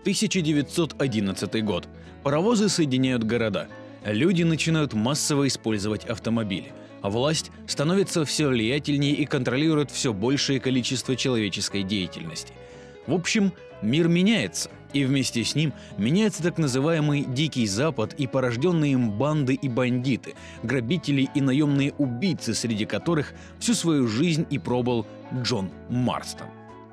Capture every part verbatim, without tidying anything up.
тысяча девятьсот одиннадцатый год. Паровозы соединяют города. Люди начинают массово использовать автомобили. А власть становится все влиятельнее и контролирует все большее количество человеческой деятельности. В общем, мир меняется, и вместе с ним меняется так называемый Дикий Запад и порожденные им банды и бандиты, грабители и наемные убийцы, среди которых всю свою жизнь и пробыл Джон Марстон.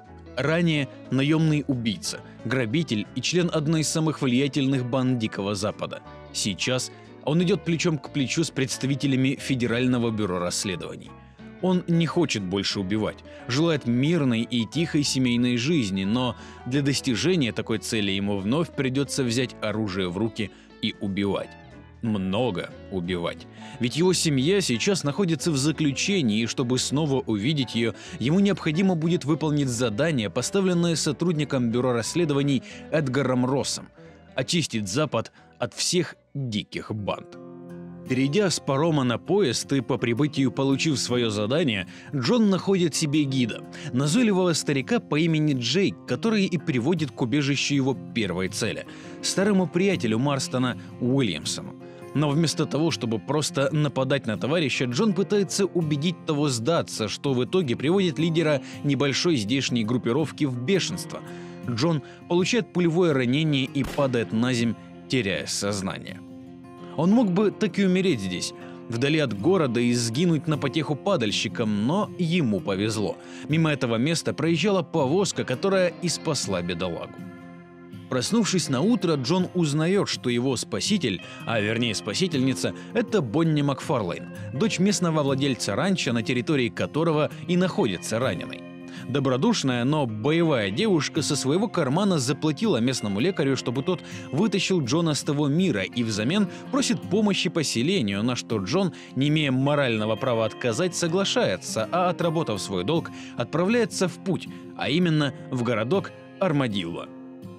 Ранее наемный убийца, грабитель и член одной из самых влиятельных банд Дикого Запада. Сейчас он идет плечом к плечу с представителями Федерального бюро расследований. Он не хочет больше убивать, желает мирной и тихой семейной жизни, но для достижения такой цели ему вновь придется взять оружие в руки и убивать. Много убивать. Ведь его семья сейчас находится в заключении, и чтобы снова увидеть ее, ему необходимо будет выполнить задание, поставленное сотрудником бюро расследований Эдгаром Россом – очистить Запад от всех диких банд. Перейдя с парома на поезд и по прибытию получив свое задание, Джон находит себе гида, назойливого старика по имени Джейк, который и приводит к убежищу его первой цели – старому приятелю Марстона Уильямсону. Но вместо того, чтобы просто нападать на товарища, Джон пытается убедить того сдаться, что в итоге приводит лидера небольшой здешней группировки в бешенство. Джон получает пулевое ранение и падает на землю, теряя сознание. Он мог бы так и умереть здесь, вдали от города, и сгинуть на потеху падальщикам, но ему повезло. Мимо этого места проезжала повозка, которая и спасла бедолагу. Проснувшись на утро, Джон узнает, что его спаситель, а вернее спасительница, это Бонни Макфарлейн, дочь местного владельца ранчо, на территории которого и находится раненый. Добродушная, но боевая девушка со своего кармана заплатила местному лекарю, чтобы тот вытащил Джона с того мира, и взамен просит помощи поселению, на что Джон, не имея морального права отказать, соглашается, а, отработав свой долг, отправляется в путь, а именно в городок Армадилло.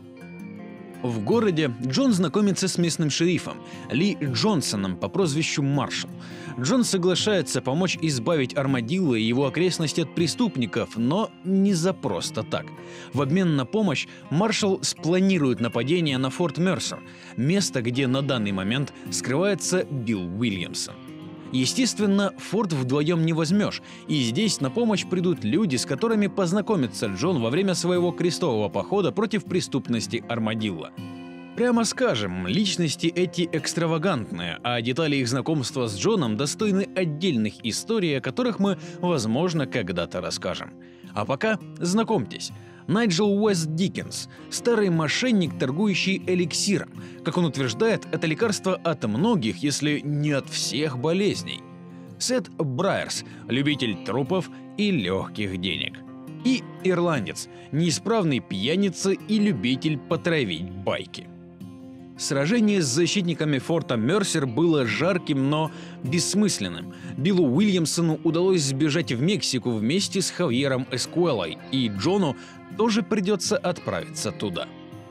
В городе Джон знакомится с местным шерифом Ли Джонсоном по прозвищу Маршал. Джон соглашается помочь избавить Армадилло и его окрестности от преступников, но не за просто так. В обмен на помощь Маршал спланирует нападение на Форт Мерсер, место, где на данный момент скрывается Билл Уильямсон. Естественно, форт вдвоем не возьмешь, и здесь на помощь придут люди, с которыми познакомится Джон во время своего крестового похода против преступности Армадилло. Прямо скажем, личности эти экстравагантные, а детали их знакомства с Джоном достойны отдельных историй, о которых мы, возможно, когда-то расскажем. А пока знакомьтесь. Найджел Уэст Диккенс – старый мошенник, торгующий эликсиром. Как он утверждает, это лекарство от многих, если не от всех болезней. Сет Брайерс – любитель трупов и легких денег. И ирландец – неисправный пьяница и любитель потравить байки. Сражение с защитниками форта Мерсер было жарким, но бессмысленным. Биллу Уильямсону удалось сбежать в Мексику вместе с Хавьером Эскуэлой, и Джону тоже придется отправиться туда.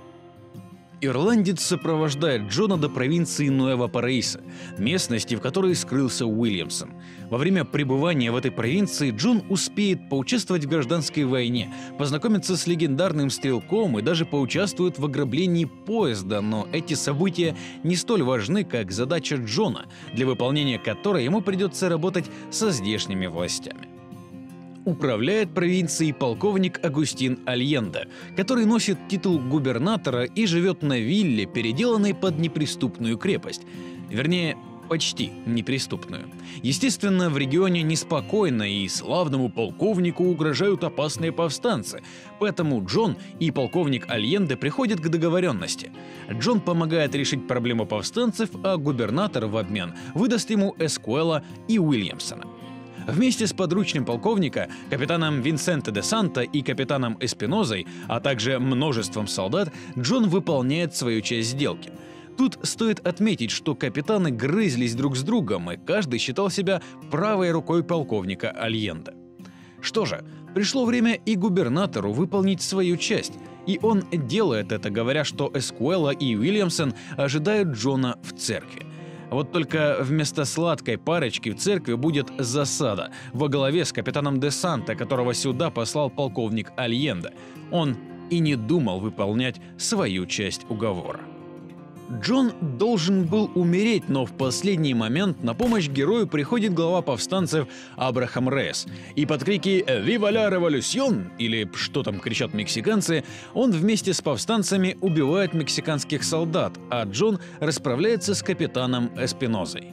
Ирландец сопровождает Джона до провинции Нуэва-Параисо, местности, в которой скрылся Уильямсон. Во время пребывания в этой провинции Джон успеет поучаствовать в гражданской войне, познакомиться с легендарным стрелком и даже поучаствует в ограблении поезда, но эти события не столь важны, как задача Джона, для выполнения которой ему придется работать со здешними властями. Управляет провинцией полковник Агустин Альенде, который носит титул губернатора и живет на вилле, переделанной под неприступную крепость. Вернее, почти неприступную. Естественно, в регионе неспокойно, и славному полковнику угрожают опасные повстанцы, поэтому Джон и полковник Альенде приходят к договоренности. Джон помогает решить проблему повстанцев, а губернатор в обмен выдаст ему Эскуэла и Уильямсона. Вместе с подручным полковника, капитаном Винсенте де Санто и капитаном Эспинозой, а также множеством солдат, Джон выполняет свою часть сделки. Тут стоит отметить, что капитаны грызлись друг с другом, и каждый считал себя правой рукой полковника Альенде. Что же, пришло время и губернатору выполнить свою часть, и он делает это, говоря, что Эскуэла и Уильямсон ожидают Джона в церкви. Вот только вместо сладкой парочки в церкви будет засада во главе с капитаном де Санто, которого сюда послал полковник Альенде. Он и не думал выполнять свою часть уговора. Джон должен был умереть, но в последний момент на помощь герою приходит глава повстанцев Абрахам Рейс, и под крики «Viva la revolución!» или что там кричат мексиканцы, он вместе с повстанцами убивает мексиканских солдат, а Джон расправляется с капитаном Эспинозой.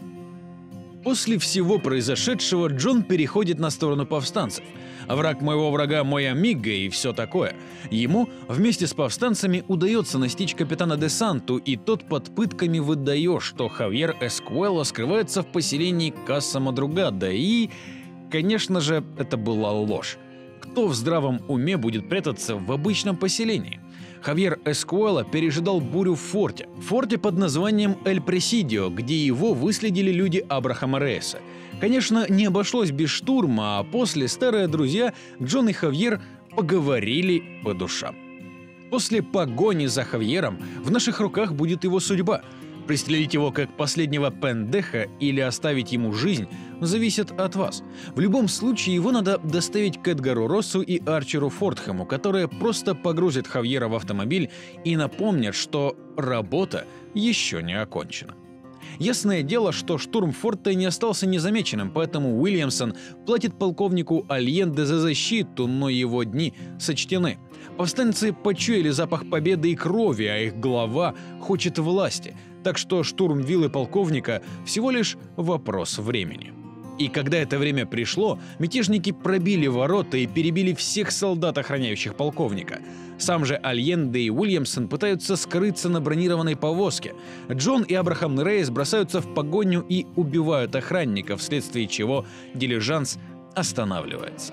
После всего произошедшего Джон переходит на сторону повстанцев. Враг моего врага мой амиго и все такое. Ему вместе с повстанцами удается настичь капитана де Санту, и тот под пытками выдает, что Хавьер Эскуэло скрывается в поселении Касса Мадругада, и, конечно же, это была ложь. Кто в здравом уме будет прятаться в обычном поселении? Хавьер Эскуэло пережидал бурю в форте. Форте под названием Эль Пресидио, где его выследили люди Абрахама Рейса. Конечно, не обошлось без штурма, а после старые друзья Джон и Хавьер поговорили по душам. После погони за Хавьером в наших руках будет его судьба. Пристрелить его как последнего пендеха или оставить ему жизнь зависит от вас. В любом случае его надо доставить к Эдгару Россу и Арчеру Фортхэму, которые просто погрузят Хавьера в автомобиль и напомнят, что работа еще не окончена. Ясное дело, что штурм форта не остался незамеченным, поэтому Уильямсон платит полковнику Альенде за защиту, но его дни сочтены. Повстанцы почуяли запах победы и крови, а их глава хочет власти, так что штурм виллы полковника всего лишь вопрос времени. И когда это время пришло, мятежники пробили ворота и перебили всех солдат, охраняющих полковника. Сам же Альенде и Уильямсон пытаются скрыться на бронированной повозке. Джон и Абрахам Рейс бросаются в погоню и убивают охранников, вследствие чего дилижанс останавливается.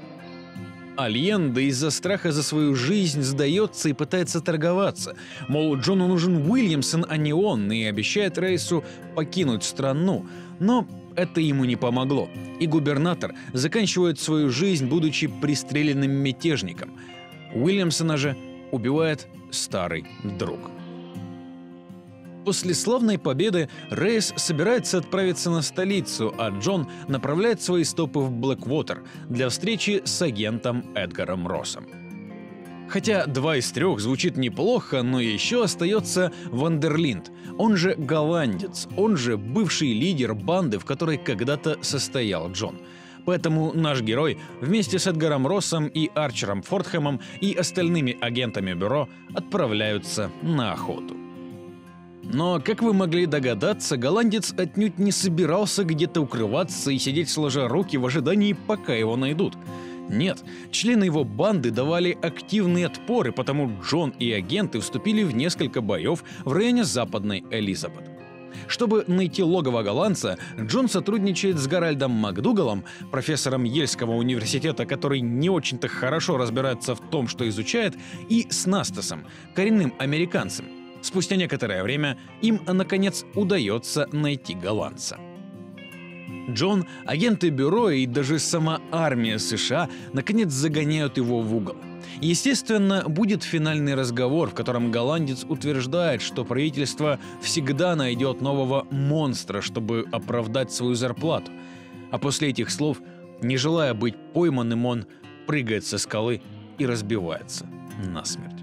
Альенде из-за страха за свою жизнь сдается и пытается торговаться. Мол, Джону нужен Уильямсон, а не он, и обещает Рейсу покинуть страну. Но это ему не помогло, и губернатор заканчивает свою жизнь, будучи пристреленным мятежником. Уильямсона же убивает старый друг. После славной победы Рейс собирается отправиться на столицу, а Джон направляет свои стопы в Блэквотер для встречи с агентом Эдгаром Россом. Хотя два из трех звучит неплохо, но еще остается Вандерлинд, он же голландец, он же бывший лидер банды, в которой когда-то состоял Джон. Поэтому наш герой вместе с Эдгаром Россом и Арчером Фортхэмом и остальными агентами бюро отправляются на охоту. Но, как вы могли догадаться, голландец отнюдь не собирался где-то укрываться и сидеть сложа руки в ожидании, пока его найдут. Нет, члены его банды давали активный отпор, и потому Джон и агенты вступили в несколько боев в районе Западной Элизабет. Чтобы найти логово голландца, Джон сотрудничает с Гарольдом Макдугалом, профессором Ельского университета, который не очень-то хорошо разбирается в том, что изучает, и с Настасом, коренным американцем. Спустя некоторое время им, наконец, удается найти голландца. Джон, агенты бюро и даже сама армия США наконец загоняют его в угол. Естественно, будет финальный разговор, в котором голландец утверждает, что правительство всегда найдет нового монстра, чтобы оправдать свою зарплату. А после этих слов, не желая быть пойманным, он прыгает со скалы и разбивается насмерть.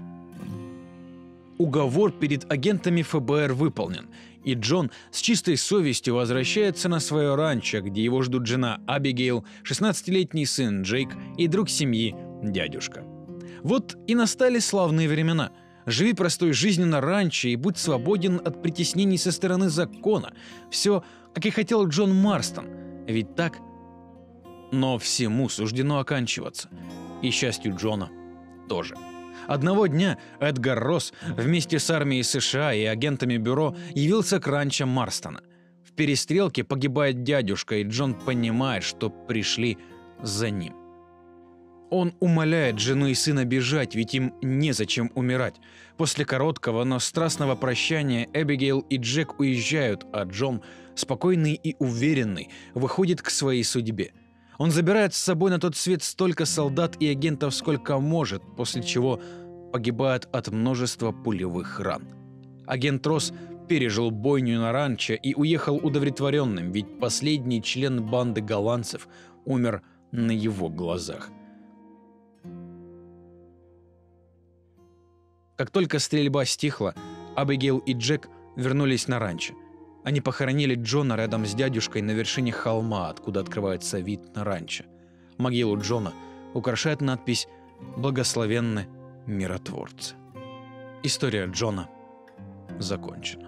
Уговор перед агентами эф бэ эр выполнен, и Джон с чистой совестью возвращается на свое ранчо, где его ждут жена Абигейл, шестнадцатилетний сын Джейк и друг семьи дядюшка. Вот и настали славные времена. Живи простой жизнью на ранчо и будь свободен от притеснений со стороны закона. Все, как и хотел Джон Марстон. Ведь так? Но всему суждено оканчиваться. И счастью Джона тоже. Одного дня Эдгар Росс вместе с армией США и агентами бюро явился к ранчо Марстона. В перестрелке погибает дядюшка, и Джон понимает, что пришли за ним. Он умоляет жену и сына бежать, ведь им незачем умирать. После короткого, но страстного прощания Эбигейл и Джек уезжают, а Джон, спокойный и уверенный, выходит к своей судьбе. Он забирает с собой на тот свет столько солдат и агентов, сколько может, после чего погибает от множества пулевых ран. Агент Росс пережил бойню на ранчо и уехал удовлетворенным, ведь последний член банды голландцев умер на его глазах. Как только стрельба стихла, Абигейл и Джек вернулись на ранчо. Они похоронили Джона рядом с дядюшкой на вершине холма, откуда открывается вид на ранчо. Могилу Джона украшает надпись «Благословенны миротворцы». История Джона закончена.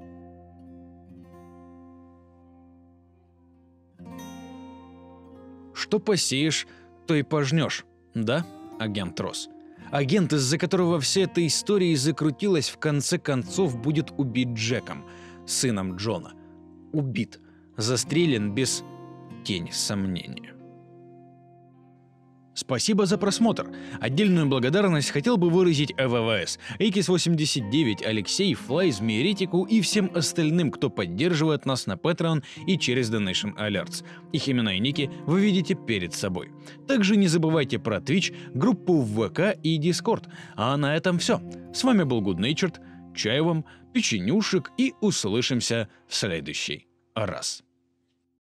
Что посеешь, то и пожнешь, да, агент Росс? Агент, из-за которого вся эта история закрутилась, в конце концов будет убит Джеком, сыном Джона. Убит, застрелен без тени сомнения. Спасибо за просмотр. Отдельную благодарность хотел бы выразить ЭВВС, Эйкис восемьдесят девять, Алексей, Флайз, Миеретику и всем остальным, кто поддерживает нас на Patreon и через Donation Alerts. Их имена и ники вы видите перед собой. Также не забывайте про Twitch, группу в ВК и Discord. А на этом все. С вами был Good Natured, чай вам, печенюшек и услышимся в следующий раз.